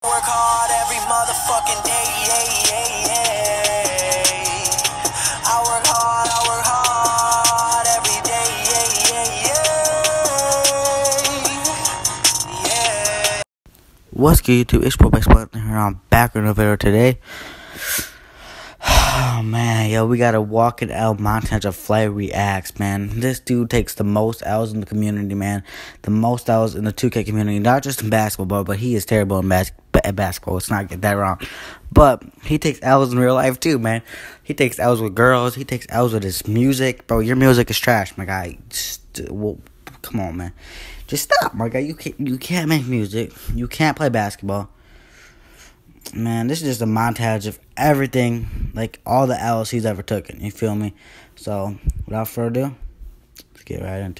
Work hard every motherfucking day, I work hard every day, What's good, YouTube? It's ProBaseball here. I'm back in the video today. Oh man, yo, we got a walking L montage of Flair reacts, man. This dude takes the most L's in the community, man. The most L's in the 2K community, not just in basketball, but he is terrible in basketball. Let's not get that wrong. But he takes L's in real life too, man. He takes L's with girls. He takes L's with his music, bro. Your music is trash, my guy. Well, come on, man. Just stop, my guy. You can't make music. You can't play basketball. Man, this is just a montage of everything, like all the L's he's ever taken. You feel me? So, without further ado, let's get right into it.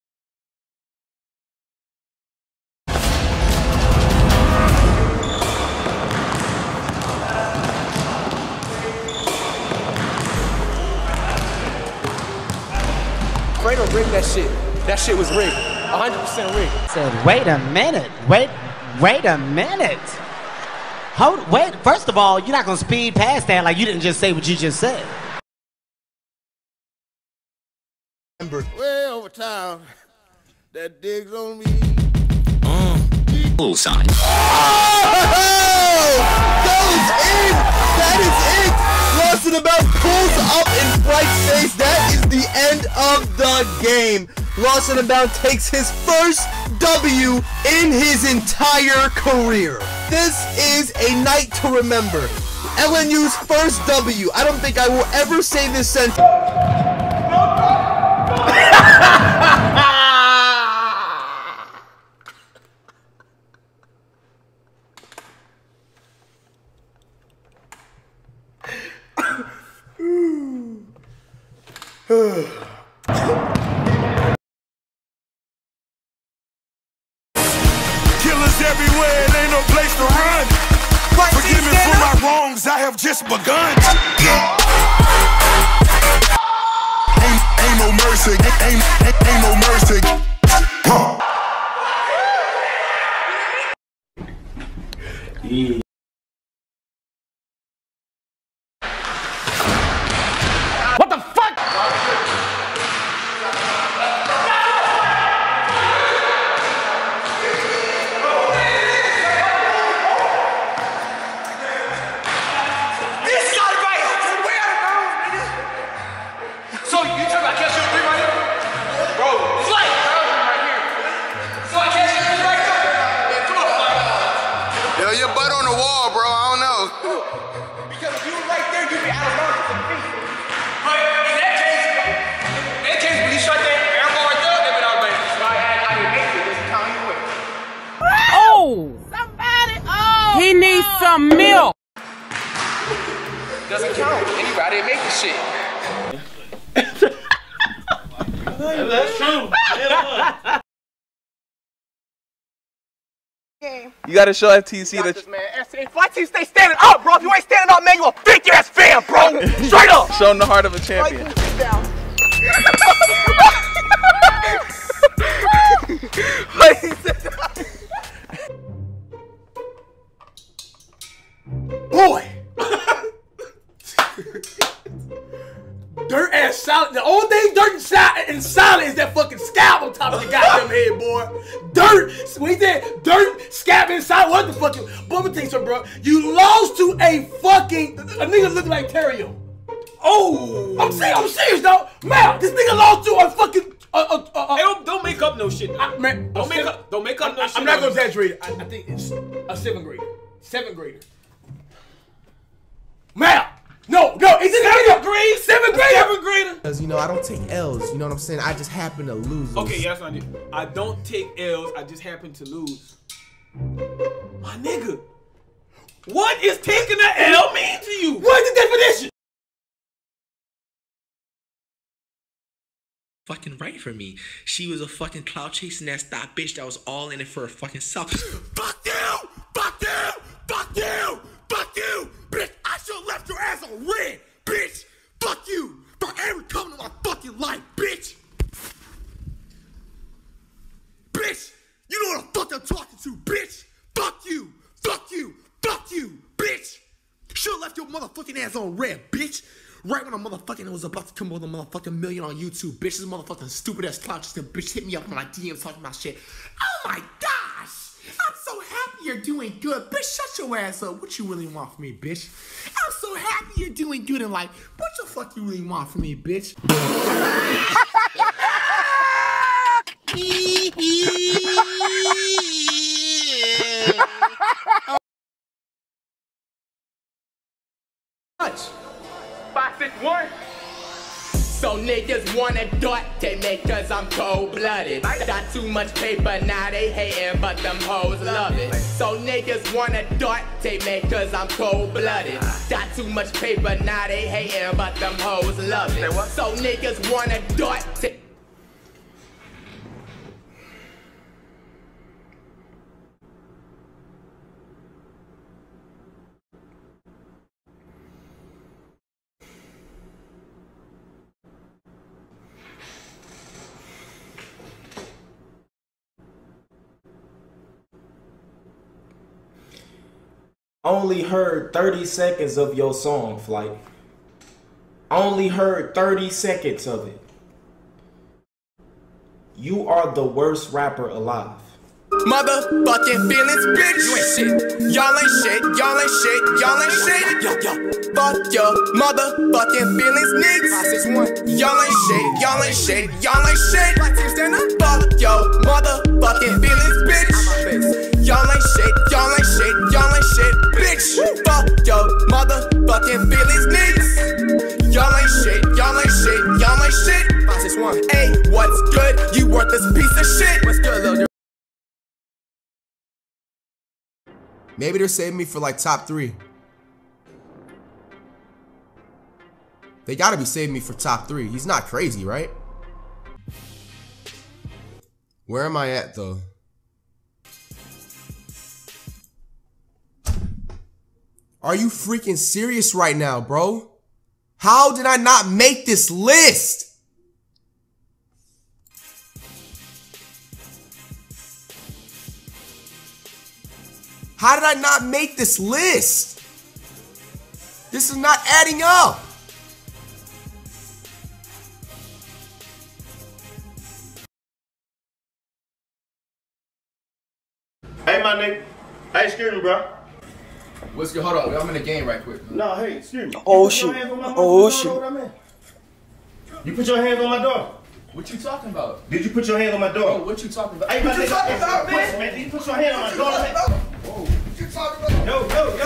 Fredo rigged that shit. That shit was rigged. 100% rigged. Said, wait a minute. Wait a minute. Wait, first of all, you're not going to speed past that like you didn't just say what you just said. Way over town, that digs on me. Bullseye. Oh! Goes in! That is it! Lawson about pulls up in Sprite's face. That is the end of the game. Lawson about takes his first W in his entire career. This is a night to remember. LNU's first W. I don't think I will ever say this sentence. Killers everywhere, it ain't no place to run. Forgive me for my wrongs, I have just begun. Ain't no mercy, ain't no mercy. What the fuck? So you talking about catching a three right here? Bro, it's like right here. So I catch a three right here? Yeah, come on, Fly. Yo, your butt on the wall, bro. I don't know. Because if you were right there, you'd be out of bounds for the feet. But in that case, when you shot that air ball right there, they've been out of bounds. So I didn't make it. Doesn't count either way. Oh! Somebody! Oh! He needs some milk! Doesn't count. Anyway, I didn't make the shit. That's true. You gotta show FTC that. Man, if my team stay standing up, bro. If you ain't standing up, man, you a fake ass fan, bro. Straight up. Show them the heart of a champion. Boy. Dirt ass solid. The only thing dirt and solid is that fucking scalp on top of the goddamn head, boy. Dirt. When he said dirt, scalp inside, what the fucking? But I'm gonna tell you something, bro. You lost to a nigga looking like Terrio. Oh, I'm serious, though. Man, this nigga lost to a fucking. Hey, don't make up no shit. Don't make up no shit. I'm not gonna exaggerate it. I think it's a 7th grader. 7th grader. Man. No, is it 7th grade? 7th grader? 7th grader? Because, you know, I don't take L's, you know what I'm saying? I just happen to lose. Okay, yeah, that's what I did. I don't take L's, I just happen to lose. My nigga, what is taking an L mean to you? What is the definition? Fucking right for me. She was a fucking clout chasing that stop bitch that was all in it for her fucking self. Fuck you! Fuck you! Fuck you! Fuck you! Bitch, I should've left your ass on red, bitch! Fuck you! For ever coming to my fucking life, bitch! Bitch! You know what the fuck I'm talking to, bitch! Fuck you! Fuck you! motherfucking ass on red, bitch. Right when I motherfucking was about to come with a motherfucking million on YouTube, bitch. This motherfucking stupid ass clout just bitch hit me up on my DM talking about shit. Oh my gosh. I'm so happy you're doing good. Bitch, shut your ass up. What you really want from me, bitch? I'm so happy you're doing good in life. What the fuck you really want from me, bitch? Much. 561. So niggas wanna dart me cause I'm cold-blooded. Got too much paper, now they hating, but them hoes love it. So niggas wanna dart me cause I'm cold-blooded. Got too much paper, now they hating, but them hoes love it. So niggas wanna dart Only heard 30 seconds of your song, Flight. Only heard 30 seconds of it. You are the worst rapper alive. Motherfucking feelings, bitch. You ain't shit. Y'all ain't shit. Y'all ain't shit. Y'all ain't shit. Yo. Fuck your motherfucking feelings, niggas. Y'all ain't shit. Y'all ain't shit. Y'all ain't shit. Fuck your motherfucking feelings, bitch. Y'all ain't shit. Y'all ain't shit. Y'all ain't shit, bitch. Fuck your motherfucking feelings, niggas. Y'all ain't shit. Y'all ain't shit. Y'all ain't shit. 561. Hey, what's good? You worthless piece of shit. What's good, little girl? Maybe they're saving me for like top 3. They gotta be saving me for top 3. He's not crazy, right? Where am I at though? Are you freaking serious right now, bro? How did I not make this list? How did I not make this list? This is not adding up. Hey, my nigga. Hey, excuse me, bro. What's good? Hold on. I'm in the game right quick. No, hey, excuse me. Oh, shit. Oh, shit. You put your hands on my door. What you talking about? Did you put your hands on my door? Oh, what you talking about? Hey, What you talking about, man? Did you put your hand on my door? Whoa. What you talking about? Yo.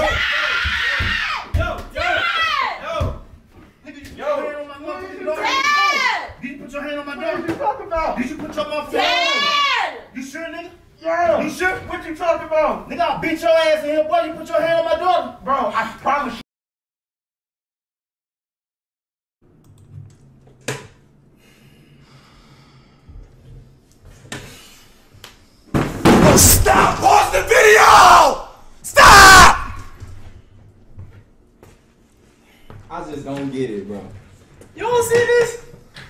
Did you put your hand on my door? What you talking about? Did you put your motherfucking hand on? You sure, nigga? Yeah. You sure? What you talking about? Nigga, I'll beat your ass in here, boy. You put your hand on my door? Bro, I promise you. Stop! Pause the video! Stop! I just don't get it, bro. You don't see this?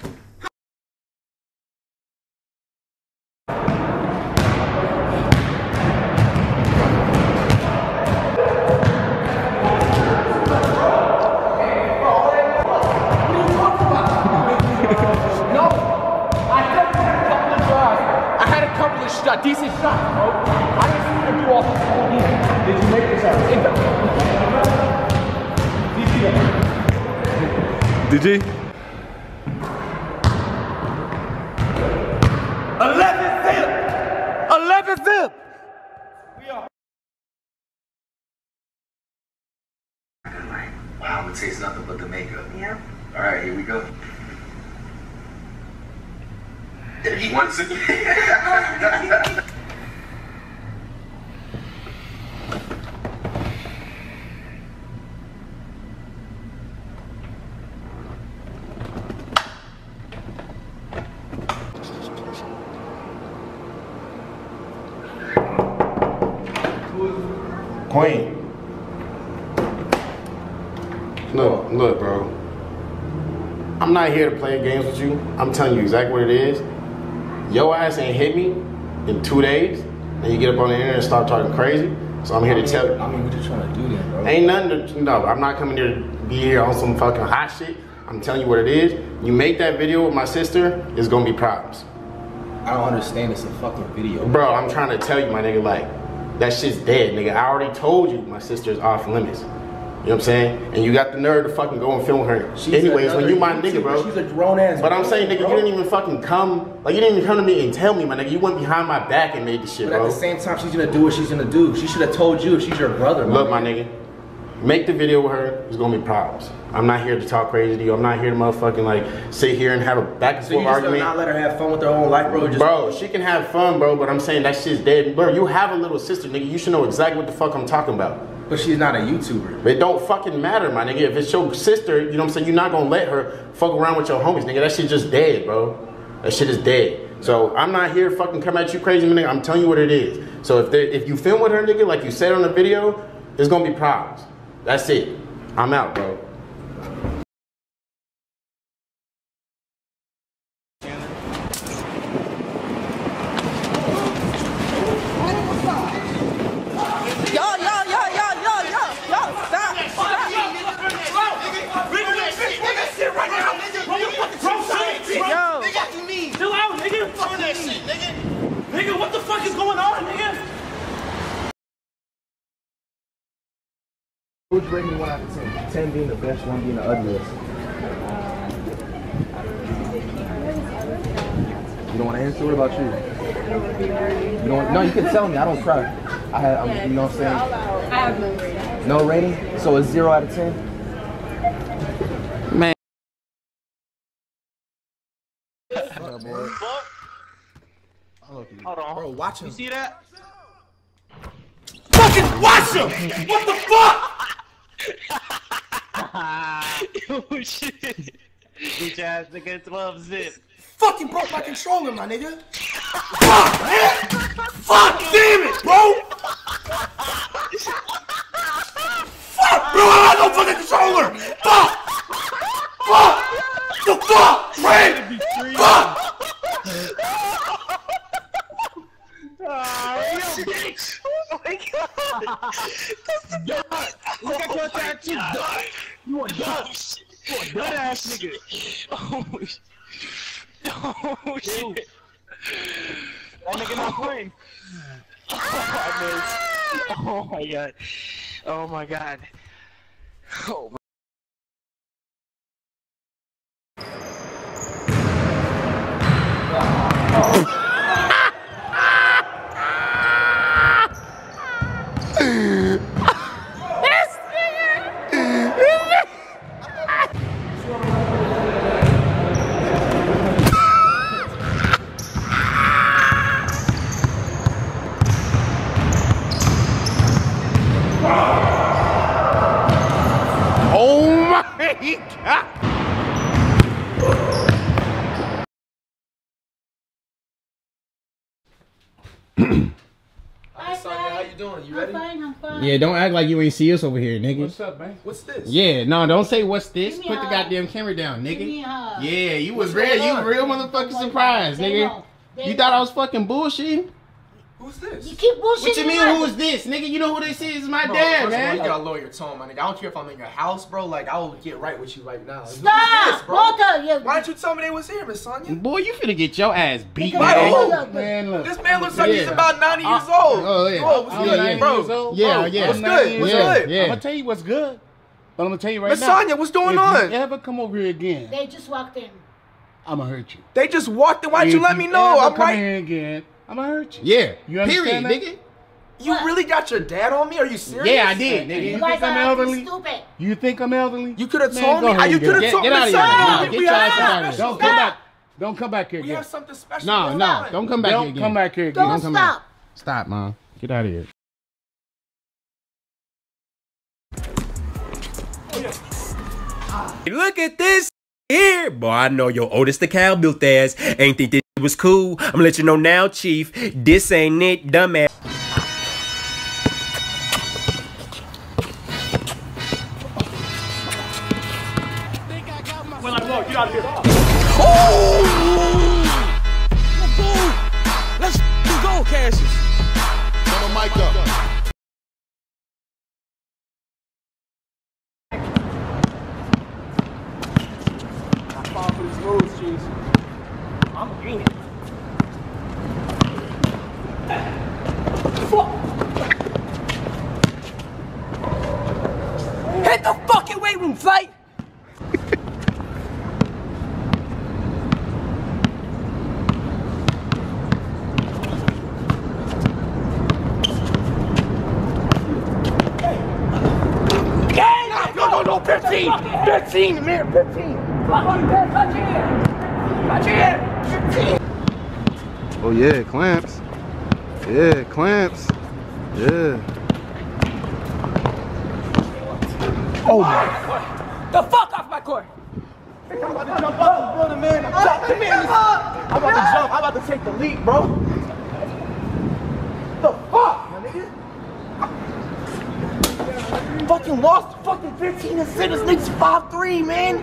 Decent shot, bro. I didn't see him do all this whole game. Did you make this out? Did you? 11 zip! 11 zip! Wow, it tastes nothing but the makeup. Yeah. All right, here we go. Once again. Queen. Look, bro. I'm not here to play games with you. I'm telling you exactly what it is. Your ass ain't hit me in 2 days, and you get up on the internet and start talking crazy. So I'm here to tell you. I mean, what you trying to do then, bro? Ain't nothing to, no, I'm not coming here to be here on some fucking hot shit. I'm telling you what it is. You make that video with my sister, it's gonna be problems. I don't understand. It's a fucking video. Bro, I'm trying to tell you, my nigga, like, that shit's dead, nigga. I already told you my sister's off limits. You know what I'm saying? And you got the nerve to fucking go and film her. Anyways, when you my nigga, bro. She's a grown ass. But I'm saying, nigga, you didn't even fucking come. Like, you didn't even come to me and tell me, my nigga. You went behind my back and made the shit, but bro. At the same time, she's gonna do what she's gonna do. She should have told you if she's your brother, man. Look, my nigga. Make the video with her. There's gonna be problems. I'm not here to talk crazy to you. I'm not here to motherfucking like sit here and have a back and forth argument. So you just not let her have fun with her own life, bro? Bro, she can have fun, bro. But I'm saying that shit's dead, bro. You have a little sister, nigga. You should know exactly what the fuck I'm talking about. But she's not a YouTuber. It don't fucking matter, my nigga. If it's your sister, you know what I'm saying? You're not gonna let her fuck around with your homies, nigga. That shit just dead, bro. That shit is dead. So I'm not here to fucking come at you crazy, nigga. I'm telling you what it is. So if you film with her, nigga, like you said on the video, there's gonna be problems. That's it. I'm out, bro. Nigga, what the fuck is going on, nigga? Who's rating 1 out of 10? 10 being the best, 1 being the ugliest. You don't want to answer? What about you? You don't. No, you can tell me. I don't cry. You know what I'm saying? I have no rating. No rating? So it's 0 out of 10? Man. Hold on. Bro, watch him. You see that? Fucking watch him! What the fuck? Oh shit. Bitch ass nigga 12 zip. Fucking broke my controller, my nigga. Fuck, man! Fuck, damn it, bro! Fuck, bro! I got no fucking controller! Fuck! Fuck! The fuck, Trey! Fuck! Bitch! Oh my god! That's the dog! Look at your tattoo, dog! You a dog! You a dog ass nigga! Oh shit! Oh shit! That nigga not playing! Oh my god! Oh my god! Oh my. Hi, Sonya, how you doing? You ready? I'm fine. Yeah, don't act like you ain't see us over here, nigga. What's up, man? What's this? Yeah, no, don't say what's this. Give me Put a the hug. goddamn camera down, nigga. Give me a hug. Yeah, you was What's real, going you on? real motherfucking surprised, nigga. You thought I was fucking bullshitting? Who's this? You keep bullshitting. What you mean, who is this, nigga? You know who this is? My Bro, dad, first of all, man. you gotta lower your tone, my nigga. I don't care if I'm in your house, bro. Like, I will get right with you right now. Like, Stop! who's this, bro? Walter, Why didn't you tell me they was here, Miss Sonya? Boy, you finna get your ass beat. By man. who? Man, look. This man looks like he's about 90 years old. Oh, yeah. Bro, what's I'm good, 90 bro? years old. Yeah, Bro, yeah. What's good? What's good? Yeah. I'm gonna tell you what's good, but I'm gonna tell you right Miss now. Sonya, what's going if on? you ever come over here again, They just walked in. I'm gonna hurt you. They just walked in. Why'd you If let me know? ever I'm come right. here again, I'm gonna hurt you. Yeah. You understand Period, that? nigga. You really got your dad on me? Are you serious? Yeah, I did, You nigga. You guys think I'm are elderly? stupid. You think I'm elderly? You could have Man, told go me. ahead You and could have get told me. Get out of Miss here. Sonya, Get we your have ass out of here. special Don't come guest. back. Don't come back here We again. have something special. No, going no. on. Don't come back here Don't again. come back here again. Don't come stop. back. Stop, Mom. Get out of here. Look at this here. Boy, I know your Otis the cow built ass ain't think this was cool. I'm gonna let you know now, Chief. This ain't it, dumbass. When I walk, get out of here. Let's go, Cassius. Turn the mic up. please. I'm in. Hit the fucking weight room, Flight! No, 15! 15, man, 15! Touch here! 15! Oh yeah, clamps. Yeah, clamps. Yeah. Oh my God! The fuck off my court! I'm about to jump off the building, man. I'm about to jump. I'm about to take the leap, bro. The fuck, my nigga? Fucking lost fucking 15 and 6. This nigga's 5'3", man.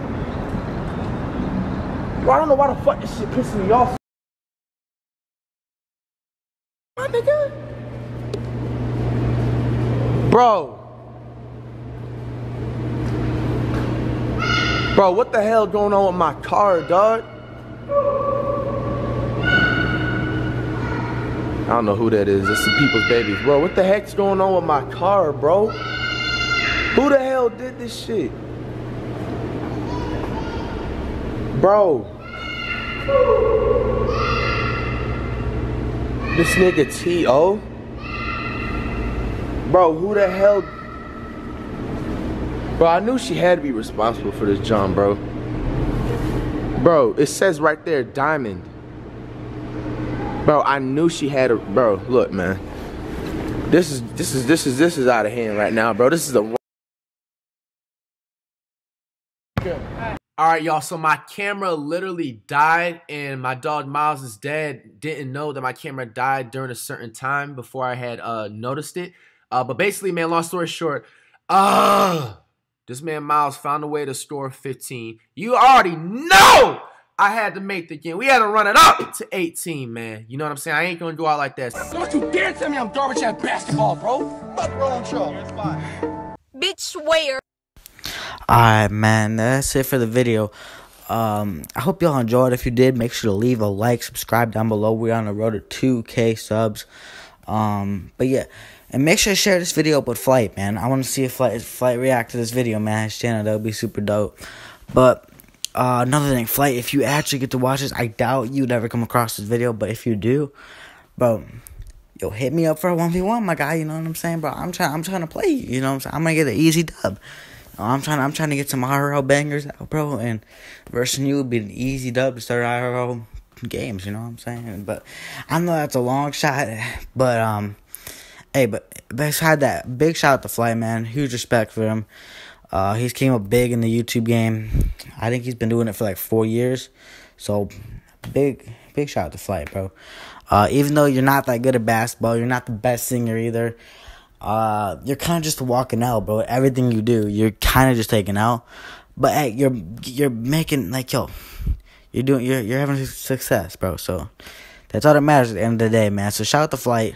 Bro, I don't know why the fuck this shit pissing me off. My nigga. Bro, what the hell going on with my car, dog? I don't know who that is. It's some people's babies. Bro, what the heck's going on with my car, bro? Who the hell did this shit? Bro. This nigga T.O.? Bro, who the hell? Bro, I knew she had to be responsible for this John, bro. Bro, it says right there, Diamond. Bro, I knew she had a, bro, look, man. This is out of hand right now, bro. This is a Alright, y'all, so my camera literally died, and my dog Miles' dad didn't know that my camera died during a certain time before I had noticed it. But basically, man, long story short, this man Miles found a way to store 15. You already know I had to make the game. We had to run it up to 18, man. You know what I'm saying? I ain't gonna go out like that. Don't you dare tell me I'm garbage at basketball, bro. What's wrong with y'all? It's fine. Bitch, swear. Alright, man, that's it for the video. I hope y'all enjoyed. If you did, make sure to leave a like, subscribe down below. We're on the road to 2K subs. But yeah, and make sure to share this video with Flight, man. I want to see if Flight react to this video, man. His channel, that would be super dope. But another thing, Flight, if you actually get to watch this, I doubt you'd ever come across this video. But if you do, bro, yo, hit me up for a 1v1, my guy. You know what I'm saying, bro? I'm trying to play you. You know what I'm saying? I'm gonna get an easy dub. I'm trying to get some IRL bangers out, bro, and versus you would be an easy dub to start IRL games, you know what I'm saying? But I know that's a long shot, but hey, but beside that, big shout out to Flight, man. Huge respect for him. He's came up big in the YouTube game. I think he's been doing it for like 4 years. So big shout out to Flight, bro. Even though you're not that good at basketball, you're not the best singer either. You're kind of just a walking out, bro. Everything you do, you're kind of just taking out. But hey, you're making, like, yo, you're having success, bro. So that's all that matters at the end of the day, man. So shout out to Flight.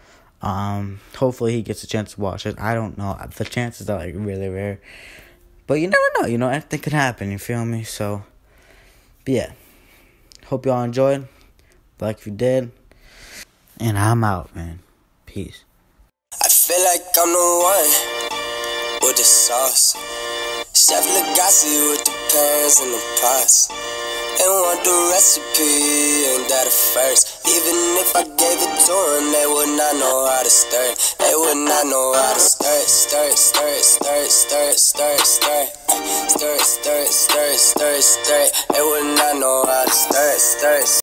Hopefully he gets a chance to watch it. I don't know. The chances are like really rare, but you never know. You know, anything can happen. You feel me? So, but yeah. Hope y'all enjoyed. Like if you did, and I'm out, man. Peace. I feel like I'm the one with the sauce. Chef Legacy with the pans and the pots. They want the recipe, and that at first. Even if I gave it to them, they would not know how to stir it. They would not know how to stir it, stir it, stir it, stir it, stir it, stir it, stir it, stir it, stir it, stir it, stir it, stir it. They would not know how to stir it, stir it.